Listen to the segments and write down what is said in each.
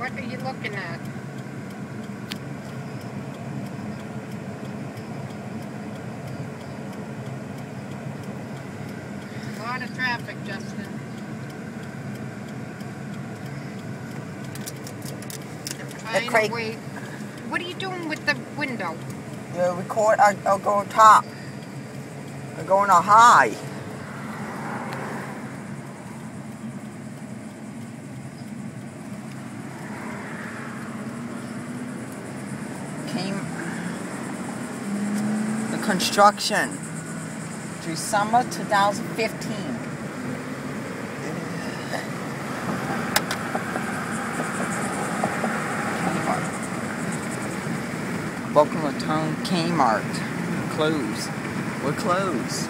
What are you looking at? A lot of traffic, Justin. Wait. What are you doing with the window? You record, I'll go on top. I'm going on high. The construction through summer 2015. Boca Raton Kmart. Closed. We're closed.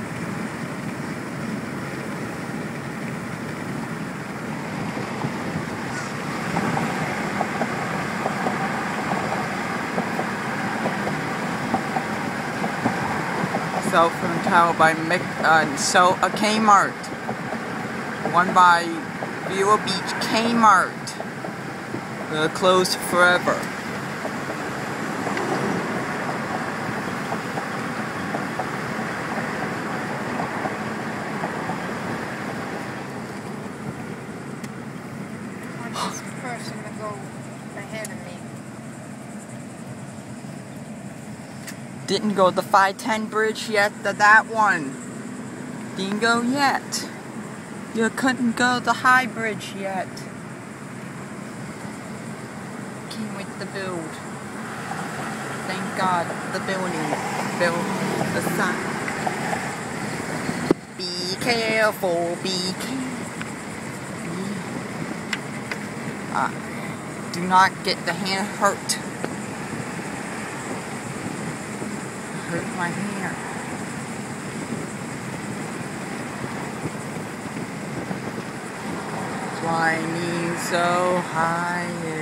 Cell phone tower by a Kmart. One by Vero Beach Kmart. They're closed forever. This person to go ahead of me. Didn't go the 510 bridge yet, that one. Didn't go yet. You couldn't go the high bridge yet. Can't wait to build. Thank God the building built the sun. Be careful, be careful. Do not get the hand hurt. Hurt my hand. Fly me so high.